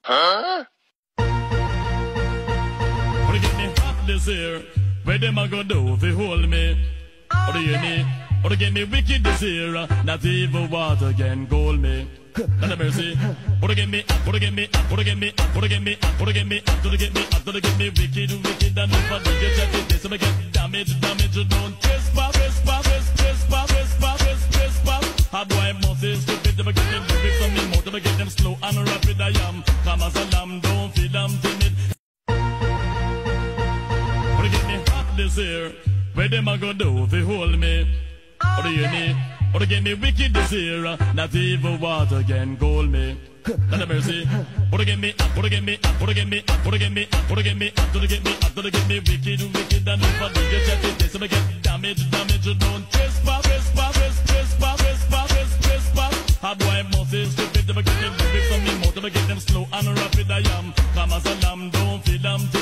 Huh? Wanna get me hot this year? Where them a go do if you hold me? Or do you me? Or to get me wicked this year? Not even water can cool me. Not a mercy. Or to get me, or to get me, or to get me, or to get me, or to get me, or to get me, or to get me wicked, wicked, and if I do get chatted, this I get damage, you don't trespass, trespass. How do I must say stupid? Never get them lyrics on me, more never get them slow and rapid. I am calm as a lamb, don't feel I'm timid. Or to get me hot this year? Where them a go do if you hold me? Or do you me? Or to get me wicked this year? Not even water can cool me. Not a mercy. Or to get me, or to get me, or to get me, or to get me, or to get me, or to get me, or to get me wicked, wicked, and if I do get chatted, this I get damage, you don't trespass, trespass. How do I must say stupid? Never get them lyrics on me, more never get them slow and rapid. I am calm as a lamb, don't feel I'm